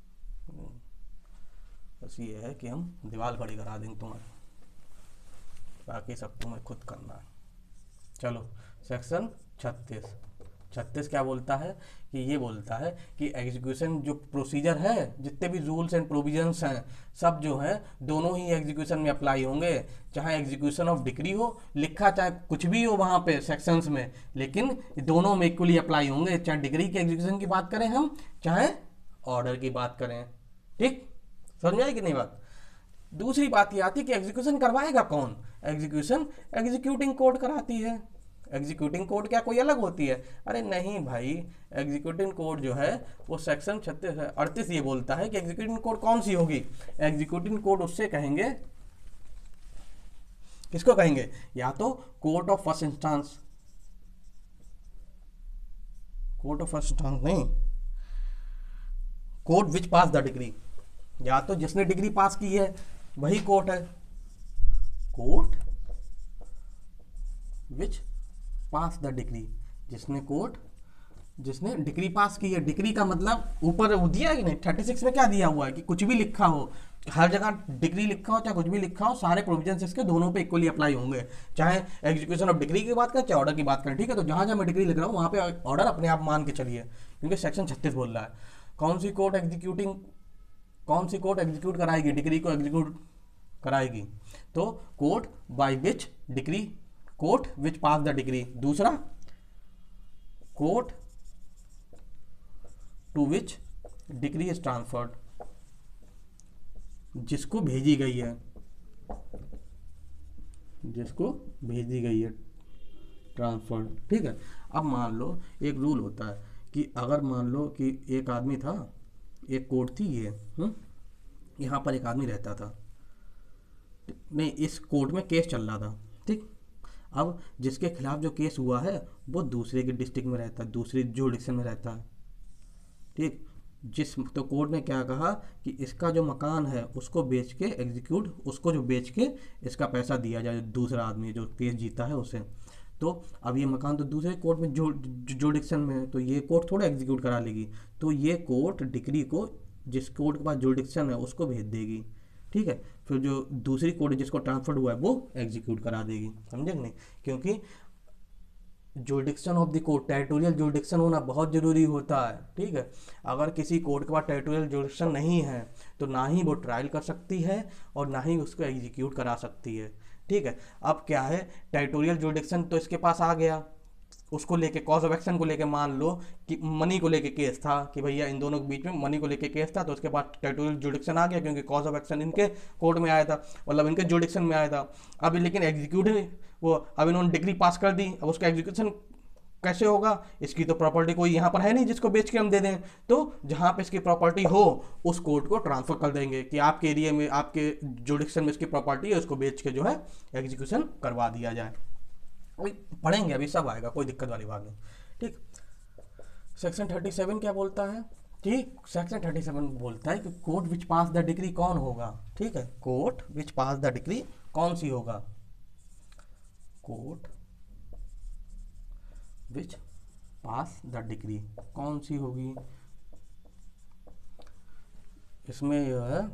बस ये है कि हम दीवार खड़ी करा देंगे तुम्हारी, बाकी सब तुम्हें खुद करना है। चलो सेक्शन छत्तीस। छत्तीस क्या बोलता है कि ये बोलता है कि एग्जीक्यूशन जो प्रोसीजर है, जितने भी रूल्स एंड प्रोविजंस हैं, सब जो है दोनों ही एग्जीक्यूशन में अप्लाई होंगे। चाहे एग्जीक्यूशन ऑफ डिक्री हो, लिखा चाहे कुछ भी हो वहाँ पे सेक्शंस में, लेकिन दोनों में इक्वली अप्लाई होंगे। चाहे डिग्री के एग्जीक्यूशन की बात करें हम, चाहे ऑर्डर की बात करें। ठीक, समझ में आई कि नहीं बात? दूसरी बात ये आती है कि एग्जीक्यूशन करवाएगा कौन? एग्जीक्यूशन एग्जीक्यूटिंग कोर्ट कराती है। एग्जीक्यूटिंग कोड क्या कोई अलग होती है? अरे नहीं भाई, एग्जीक्यूटिंग कोड जो है वो सेक्शन छत्तीस अड़तीस ये बोलता है कि एग्जीक्यूटिंग कोड कौन सी होगी। एग्जीक्यूटिंग कोड उससे कहेंगे, किसको कहेंगे? या तो court of first instance, court of first instance नहीं, court which pass the degree, या तो जिसने डिग्री पास की है वही कोर्ट है, court which pass the degree, जिसने कोर्ट जिसने डिग्री पास की है। डिग्री का मतलब ऊपर दिया है कि नहीं, थर्टी सिक्स में क्या दिया हुआ है कि कुछ भी लिखा हो, हर जगह डिग्री लिखा हो चाहे कुछ भी लिखा हो, सारे प्रोविजंस इसके दोनों पे इक्वली अप्लाई होंगे। चाहे एग्जीक्यूशन ऑफ डिग्री की बात करें चाहे ऑर्डर की बात करें। ठीक है, तो जहां जहां मैं डिग्री लिख रहा हूँ वहां पे ऑर्डर अपने आप मान के चलिए, क्योंकि सेक्शन छत्तीस बोल रहा है। कौन सी कोर्ट एग्जीक्यूटिंग कौन सी कोर्ट एग्जीक्यूट कराएगी, डिग्री को एग्जीक्यूट कराएगी? तो court by which degree, court which pass the degree. दूसरा court to which degree is transferred, जिसको भेजी गई है, जिसको भेजी गई है ट्रांसफर्ड। ठीक है, अब मान लो एक रूल होता है कि अगर मान लो कि एक आदमी था, एक कोर्ट थी ये, हम्म यहाँ पर एक आदमी रहता था, नहीं इस कोर्ट में केस चल रहा था। ठीक, अब जिसके खिलाफ जो केस हुआ है वो दूसरे के डिस्ट्रिक्ट में रहता है, दूसरी जुरिडिक्शन में रहता है। ठीक, जिस तो कोर्ट ने क्या कहा कि इसका जो मकान है उसको बेच के एग्जीक्यूट, उसको जो बेच के इसका पैसा दिया जाए दूसरा आदमी जो केस जीता है उसे। तो अब ये मकान तो दूसरे कोर्ट में जो जुरिडिक्शन में है, तो ये कोर्ट थोड़ा एग्जीक्यूट करा लेगी, तो ये कोर्ट डिग्री को जिस कोर्ट के पास जुरिडिक्शन है उसको भेज देगी। ठीक है, फिर जो दूसरी कोर्ट जिसको ट्रांसफर हुआ है वो एग्जीक्यूट करा देगी। समझे नहीं? क्योंकि jurisdiction of the court, territorial jurisdiction होना बहुत जरूरी होता है। ठीक है, अगर किसी कोर्ट के पास टेरिटोरियल जुरिडिक्शन नहीं है तो ना ही वो ट्रायल कर सकती है और ना ही उसको एग्जीक्यूट करा सकती है। ठीक है, अब क्या है, टेरिटोरियल जुरिडिक्शन तो इसके पास आ गया, उसको लेके कॉज ऑफ एक्शन को लेके मान लो कि मनी को लेके केस था कि भैया इन दोनों के बीच में मनी को लेके केस था, तो उसके बाद टेरिटोरियल जुरिडिक्शन आ गया क्योंकि कॉज ऑफ एक्शन इनके कोर्ट में आया था, मतलब इनके जुरिडिक्शन में आया था। अब लेकिन एग्जीक्यूट वो अब इन्होंने डिग्री पास कर दी, अब उसका एग्जीक्यूशन कैसे होगा? इसकी तो प्रॉपर्टी कोई यहाँ पर है नहीं जिसको बेच के हम दे दें, तो जहाँ पे इसकी प्रॉपर्टी हो उस कोर्ट को ट्रांसफर कर देंगे कि आपके एरिया में आपके जुरिडिक्शन में इसकी प्रॉपर्टी है, उसको बेच के जो है एग्जीक्यूशन करवा दिया जाए। अभी पढ़ेंगे, अभी सब आएगा, कोई दिक्कत वाली बात नहीं। ठीक, सेक्शन थर्टी सेवन क्या बोलता है? ठीक, सेक्शन थर्टी सेवन बोलता है कि court which pass the degree कौन होगा। ठीक है, court which pass the degree कौन सी होगा? Court which pass the degree कौन सी होगी? इसमें यह है,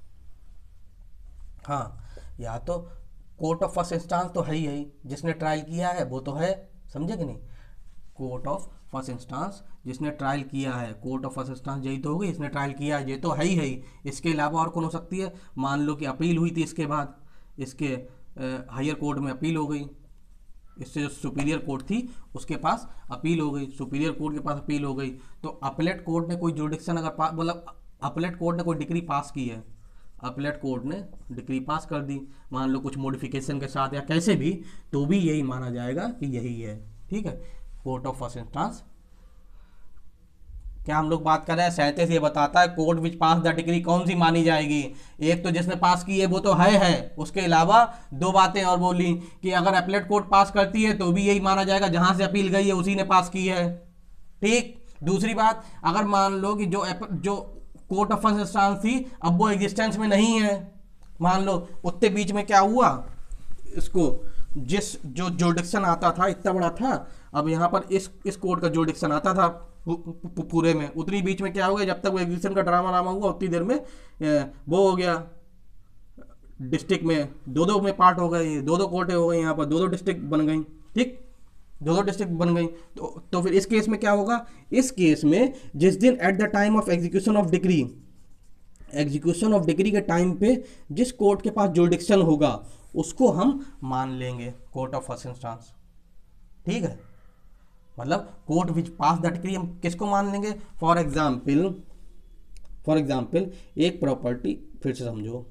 हाँ, या तो कोर्ट ऑफ फर्स्ट इंस्टांस तो है ही है, जिसने ट्रायल किया है वो तो है, समझे कि नहीं? कोर्ट ऑफ फर्स्ट इंस्टांस जिसने ट्रायल किया है, कोर्ट ऑफ फर्स्ट इंस्टांस यही तो होगी, इसने ट्रायल किया है, ये तो है ही है ही। इसके अलावा और कौन हो सकती है? मान लो कि अपील हुई थी, इसके बाद इसके हायर कोर्ट में अपील हो गई, इससे जो सुपीरियर कोर्ट थी उसके पास अपील हो गई, सुपीरियर कोर्ट के पास अपील हो गई, तो अपलेट कोर्ट ने कोई जुरिडिक्शन अगर मतलब अपलेट कोर्ट ने कोई डिग्री पास की है, अपीलेट कोर्ट ने डिक्री पास कर दी, मान लो कुछ मॉडिफिकेशन के साथ या कैसे भी, तो भी यही माना जाएगा कि यही है। ठीक है, कोर्ट ऑफ फर्स्ट इंस्टेंस। क्या हम लोग बात कर रहे हैं, सैंतीस ये बताता है court which pass the degree कौन सी मानी जाएगी। एक तो जिसने पास की है वो तो है है उसके अलावा दो बातें और बोली कि अगर अपीलेट कोर्ट पास करती है तो भी यही माना जाएगा जहां से अपील गई है उसी ने पास की है। ठीक, दूसरी बात, अगर मान लो कि जो जो कोर्ट ऑफ फर्स्ट इंस्टेंस थी अब वो एग्जिस्टेंस में नहीं है, मान लो उतने बीच में क्या हुआ, इसको जिस जो जुरिडिक्शन आता था इतना बड़ा था, अब यहाँ पर इस इस कोर्ट का जुरिडिक्शन आता था पूरे में, उतनी बीच में क्या हो गया, जब तक वो एग्जीक्यूशन का ड्रामा रामा हुआ उतनी देर में वो हो गया, डिस्ट्रिक्ट में दो दो में पार्ट हो गए, दो दो कोर्टें हो गई, यहाँ पर दो दो डिस्ट्रिक्ट बन गई। ठीक, दो दो डिस्ट्रिक्ट बन गई, तो तो फिर इस केस में क्या होगा, इस केस में जिस दिन at the time of execution of degree, execution of degree के टाइम पे जिस कोर्ट के पास जुरिडिक्शन होगा उसको हम मान लेंगे कोर्ट ऑफ फर्स्ट इंस्टेंस। ठीक है, मतलब court which pass the degree हम किसको मान लेंगे, फॉर एग्जाम्पल फॉर एग्जाम्पल एक प्रॉपर्टी, फिर से समझो,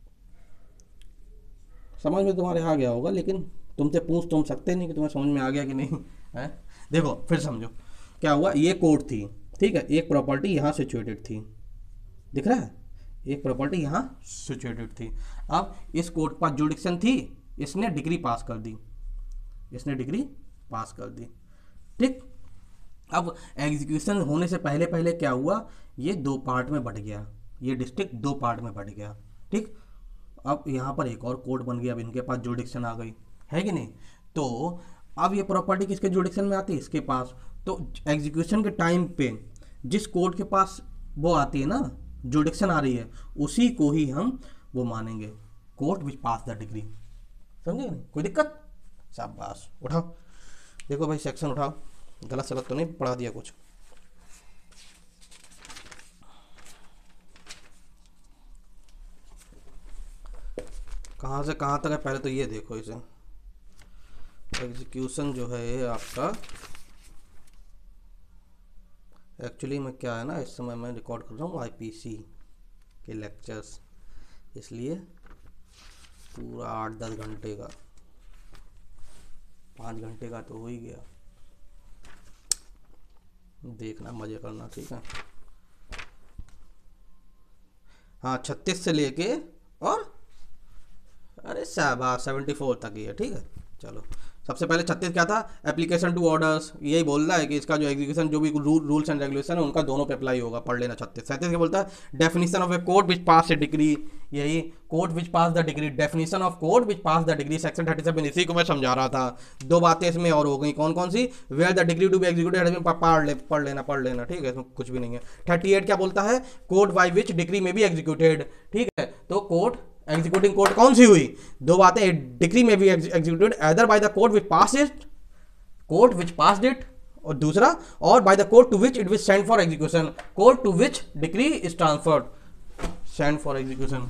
समझ में तुम्हारे आ गया होगा लेकिन तुमसे पूछ तुम सकते नहीं कि तुम्हें समझ में आ गया कि नहीं है। देखो फिर समझो क्या हुआ, ये कोर्ट थी, ठीक है, एक प्रॉपर्टी यहाँ सिचुएटेड थी, दिख रहा है, एक प्रॉपर्टी यहाँ सिचुएटेड थी। अब इस कोर्ट पर जुरिडिक्शन थी, इसने डिग्री पास कर दी, इसने डिग्री पास कर दी। ठीक, अब एग्जीक्यूशन होने से पहले पहले क्या हुआ, ये दो पार्ट में बट गया, ये डिस्ट्रिक्ट दो पार्ट में बट गया। ठीक, अब यहाँ पर एक और कोर्ट बन गया, अब इनके पास जुरिडिक्शन आ गई, है कि नहीं। तो अब ये प्रॉपर्टी किसके जुरिडिक्शन में आती है, इसके पास। तो एग्जीक्यूशन के टाइम पे जिस कोर्ट के पास वो आती है ना, जुरिडिक्शन आ रही है, उसी को ही हम वो मानेंगे court which pass the degree. समझे नहीं, कोई दिक्कत, शाबाश, उठाओ, देखो भाई सेक्शन उठाओ, गलत सलत तो नहीं पढ़ा दिया कुछ। कहाँ से कहाँ तक है पहले तो ये देखो, इसे एग्जीक्यूशन जो है आपका, एक्चुअली में क्या है ना, इस समय मैं रिकॉर्ड कर रहा हूँ आईपीसी के लेक्चर्स, इसलिए पूरा आठ दस घंटे का, पाँच घंटे का तो हो ही गया, देखना मजे करना, ठीक है। हाँ, छत्तीस से लेके और अरे शाबाश सेवेंटी फोर तक ही है, ठीक है। चलो सबसे पहले छत्तीस क्या था, एप्लीकेशन टू ऑर्डर्स, यही बोल रहा है कि इसका जो एग्जीक्यूशन जो भी रूल्स एंड रेगुलेशन है उनका दोनों पे अप्लाई होगा, पढ़ लेना। छत्तीस सैंतीस क्या बोलता है, definition of a court which pass a degree, यही court which pass the degree, definition of court which pass the degree, section thirty seven, इसी को मैं समझा रहा था। दो बातें इसमें और हो गई, कौन कौन सी, where the degree to be executed, पढ़ ले पढ़ लेना पढ़ लेना ठीक है, इसमें कुछ भी नहीं है। थर्टी एट क्या बोलता है, court by which degree may be executed, ठीक है। तो कोर्ट एग्जीक्यूटिंग कोर्ट कौन सी हुई, दो बातें, degree may be executed either by the court which pass it, court which passed it, और दूसरा और by the court to which it which sent for execution, court to which degree is transferred, sent for execution,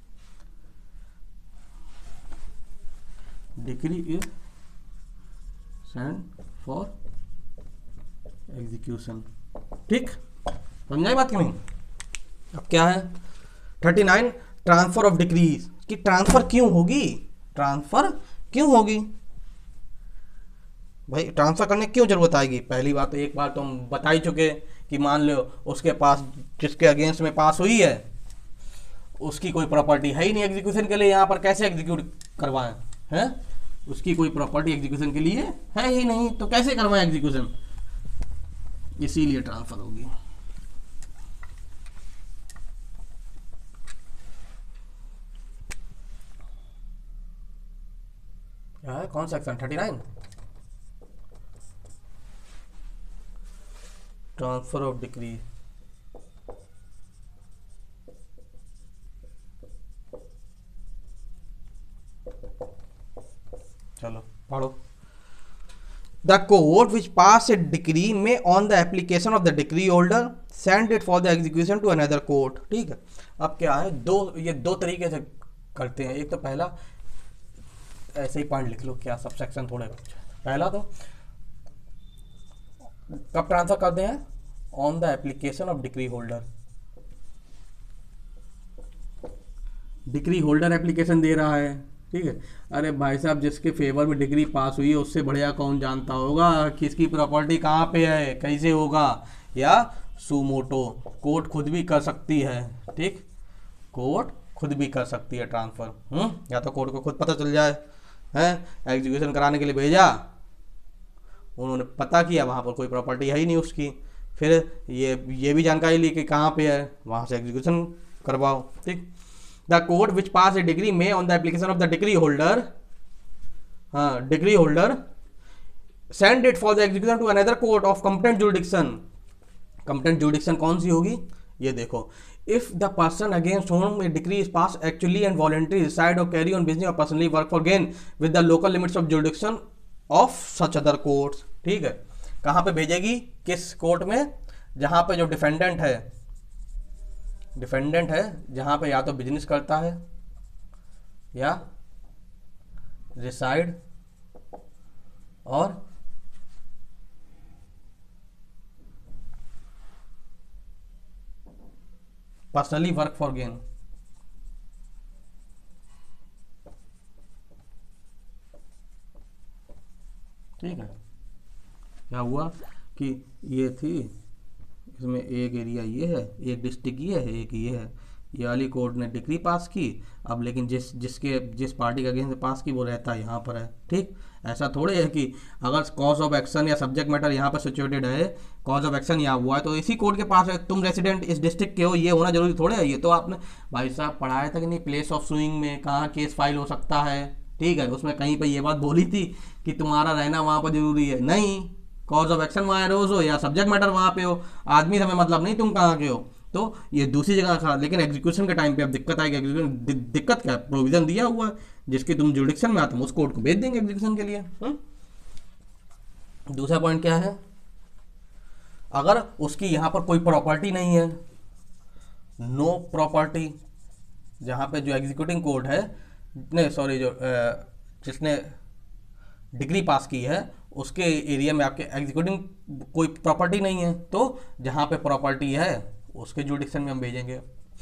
degree is sent for execution. ठीक, समझाई बात कि नहीं। अब क्या है thirty nine, transfer of degrees, कि ट्रांसफर क्यों होगी, ट्रांसफर क्यों होगी भाई, ट्रांसफर करने की क्यों जरूरत आएगी। पहली बात तो एक बार तो हम बता ही चुके कि मान लो उसके पास जिसके अगेंस्ट में पास हुई है उसकी कोई प्रॉपर्टी है ही नहीं एग्जीक्यूशन के लिए, यहाँ पर कैसे एग्जीक्यूट करवाएं, हैं, उसकी कोई प्रॉपर्टी एग्जीक्यूशन के लिए है ही नहीं, तो कैसे करवाएं एग्जीक्यूशन, इसीलिए ट्रांसफर होगी। है कौन section thirty nine, transfer of degree. चलो पढ़ो, the court which pass a degree may on the application of the degree holder send it for the execution to another court, ठीक है। अब क्या है, दो ये दो तरीके से करते हैं, एक तो पहला ऐसे ही पॉइंट लिख लो, क्या सब सेक्शन थोड़े, पहला तो कब ट्रांसफर करते हैं, on the application of degree holder, degree holder application दे रहा है, ठीक है। अरे भाई साहब, जिसके फेवर में डिग्री पास हुई है उससे बढ़िया कौन जानता होगा कि इसकी प्रॉपर्टी कहाँ पे है, कैसे होगा। या सुमोटो, कोर्ट खुद भी कर सकती है, ठीक, कोर्ट खुद भी कर सकती है ट्रांसफ़र। हम्म या तो कोर्ट को खुद पता चल जाए, है एग्जीक्यूशन कराने के लिए भेजा, उन्होंने पता किया वहाँ पर कोई प्रॉपर्टी है ही नहीं उसकी, फिर ये ये भी जानकारी ली कि कहाँ पे है, वहाँ से एग्जीक्यूशन करवाओ, ठीक। The court which pass a degree may on the application of the degree holder, हाँ degree holder send it for the execution to another court of competent jurisdiction. Competent jurisdiction कौन सी होगी, ये देखो। If the person against whom a degree is pass actually and voluntary reside और carry on business और personally work for gain with the local limits of jurisdiction of such other courts, ठीक है। कहाँ पे भेजेगी, किस कोर्ट में, जहाँ पे जो डिफेंडेंट है, डिफेंडेंट है जहाँ पे या तो बिजनेस करता है या रिसाइड और पर्सनली वर्क फॉर गेन। ठीक है, क्या हुआ कि ये थी, इसमें एक एरिया ये है, एक डिस्ट्रिक्ट ये है, एक ये है, ये वाली कोर्ट ने डिग्री पास की, अब लेकिन जिस जिसके जिस पार्टी का अगेंस्ट पास की वो रहता है यहाँ पर है, ठीक। ऐसा थोड़े है कि अगर कॉज ऑफ एक्शन या सब्जेक्ट मैटर यहाँ पर सिचुएटेड है, कॉज ऑफ एक्शन यहाँ हुआ है तो इसी कोर्ट के पास है, तुम रेसिडेंट इस डिस्ट्रिक्ट के हो ये होना जरूरी थोड़े है। ये तो आपने भाई साहब पढ़ाया था कि नहीं, प्लेस ऑफ सुइंग में कहाँ केस फाइल हो सकता है, ठीक है। उसमें कहीं पर ये बात बोली थी कि तुम्हारा रहना वहाँ पर जरूरी है, नहीं, कॉज ऑफ एक्शन वहाँ रोज हो या सब्जेक्ट मैटर वहाँ पे हो, आदमी हमें मतलब नहीं तुम कहाँ के हो, तो ये दूसरी जगह खड़ा। लेकिन एग्जीक्यूशन के टाइम पे अब दिक्कत आएगी, एग्जीक्यूशन दि, दिक्कत क्या है, प्रोविजन दिया हुआ है जिसकी तुम जुडिक्शन में आते हो उस कोर्ट को भेज देंगे एग्जीक्यूशन के लिए। हुँ? दूसरा पॉइंट क्या है, अगर उसकी यहाँ पर कोई प्रॉपर्टी नहीं है, नो प्रॉपर्टी, जहाँ पे जो एग्जीक्यूटिंग कोर्ट है, नहीं सॉरी जो जिसने डिग्री पास की है उसके एरिया में आपके एग्जीक्यूटिंग कोई प्रॉपर्टी नहीं है, तो जहाँ पे प्रॉपर्टी है उसके जुडिक्शन में हम भेजेंगे।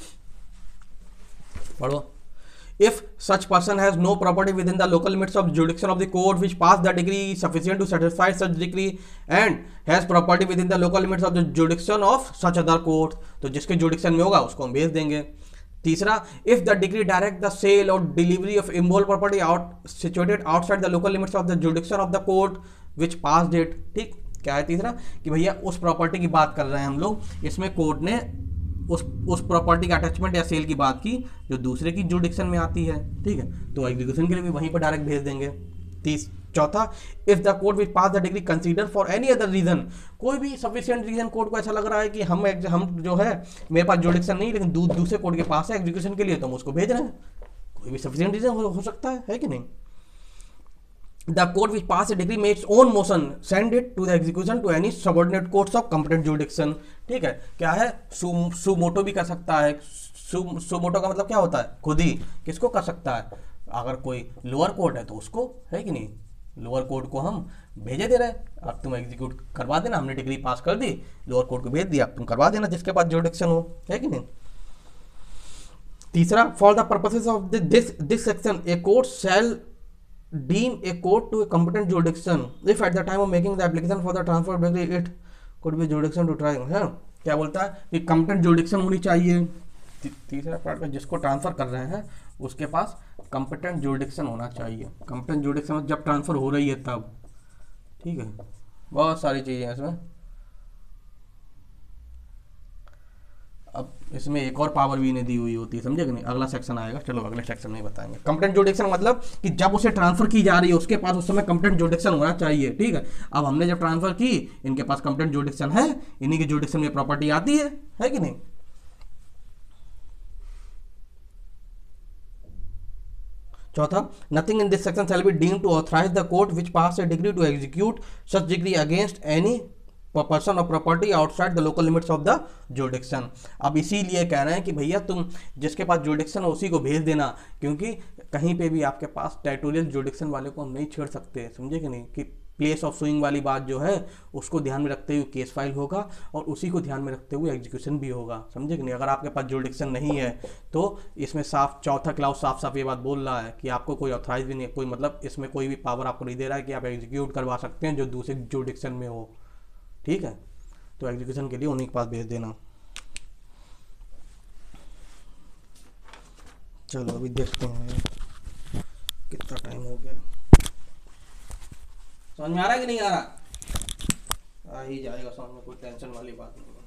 पढ़ो, if such person has no property within the local limits of jurisdiction of the court which pass the degree sufficient to satisfy such degree and has property within the local limits of the jurisdiction of such other court, तो जिसके जुडिक्शन में होगा उसको हम भेज देंगे। तीसरा, if the degree direct the sale और डिलीवरी ऑफ इमोल्ड property out situated outside the local limits of the jurisdiction of the court which pass that, ठीक। क्या है तीसरा कि भैया उस प्रॉपर्टी की बात कर रहे हैं हम लोग, इसमें कोर्ट ने उस उस प्रॉपर्टी का अटैचमेंट या सेल की बात की जो दूसरे की जुडिक्शन में आती है, ठीक है, तो एग्जीक्यूशन के लिए भी वहीं पर डायरेक्ट भेज देंगे। तीस चौथा, if the court which pass the degree consider for any other reason, कोई भी सफिशिएंट रीजन कोर्ट को ऐसा लग रहा है कि हम हम जो है मेरे पास जुडिक्शन नहीं लेकिन दू, दूसरे कोर्ट के पास है एग्जीक्यूशन के लिए, तो हम उसको भेज रहे हैं, कोई भी सफिशिएंट रीजन हो, हो सकता है, है कि नहीं। The court which pass a degree makes own motion send it to the execution to any subordinate courts of competent jurisdiction, ठीक है। क्या है, सुमोटो भी कर सकता है, सुमोटो का मतलब क्या होता है, खुद ही किसको कर सकता है, अगर कोई लोअर कोर्ट है तो उसको, है कि नहीं, लोअर कोर्ट को हम भेजे दे रहे हैं, अब तुम एग्जीक्यूट करवा देना, हमने डिग्री पास कर दी, लोअर कोर्ट को भेज दिया, तुम करवा देना जिसके पास जुरिडिक्शन हो, है कि नहीं। तीसरा, for the purposes of this this section a court shall deem a court to a competent jurisdiction if at the time of making the application for the transfer of degree it could be jurisdiction to try, है क्या बोलता है कि competent jurisdiction होनी चाहिए। ती, तीसरा part में जिसको ट्रांसफर कर रहे हैं उसके पास competent jurisdiction होना चाहिए। competent jurisdiction जब ट्रांसफर हो रही है तब, ठीक है, बहुत सारी चीजें हैं इसमें। अब इसमें एक और पावर भी इन्हें दी हुई होती है, समझे कि नहीं, अगला सेक्शन आएगा, चलो अगले सेक्शन में बताएंगे। कंपेटेंट जुरिडिक्शन मतलब कि जब उसे ट्रांसफर की जा रही है उसके पास उस समय कंपेटेंट जुरिडिक्शन होना चाहिए, ठीक है। अब हमने जब ट्रांसफर की, इनके पास कंपेटेंट जुरिडिक्शन है, इन्हीं की जुरिडिक्शन में प्रॉपर्टी आती है, है कि नहीं। चौथा, nothing in this section shall be deemed to authorise the court which pass a degree to execute such degree against any person और property outside the local limits of the jurisdiction. अब इसीलिए कह रहे हैं कि भैया तुम जिसके पास जुरिडिक्शन है उसी को भेज देना, क्योंकि कहीं पे भी आपके पास टेरिटोरियल जुरिडिक्शन वाले को हम नहीं छेड़ सकते, समझे कि नहीं, कि प्लेस ऑफ सुइंग वाली बात जो है उसको ध्यान में रखते हुए केस फाइल होगा और उसी को ध्यान में रखते हुए एग्जीक्यूशन भी होगा, समझे कि नहीं। अगर आपके पास जुरिडिक्शन नहीं है तो इसमें साफ चौथा क्लाउज साफ साफ ये बात बोल रहा है कि आपको कोई ऑथराइज भी नहीं, कोई मतलब इसमें कोई भी पावर आपको नहीं दे रहा है कि आप एग्जीक्यूट करवा सकते हैं जो दूसरे जुरिडिक्शन में हो, ठीक है। तो एग्जीक्यूशन के लिए उन्हीं के पास भेज देना। चलो अभी देखते हैं कितना टाइम हो गया, समझ में आ रहा है कि नहीं आ रहा? आ ही जाएगा समझ में, कोई टेंशन वाली बात नहीं है।